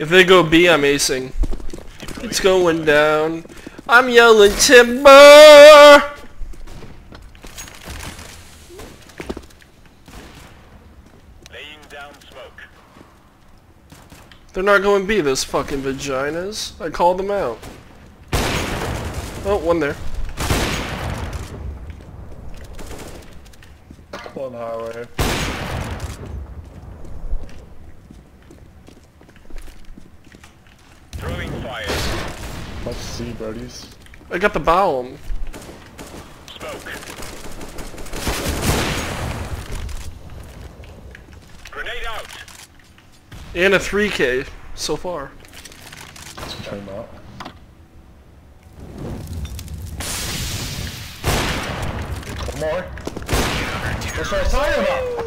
If they go B, I'm acing. It's going down. I'm yelling timber! Laying down smoke. They're not going B, those fucking vaginas. I called them out. Oh, one there. One highway. Throwing fire. Let's see, buddies. I got the bomb. Smoke. Grenade out. And a 3K so far. Time out. One more. That's what I was talking about.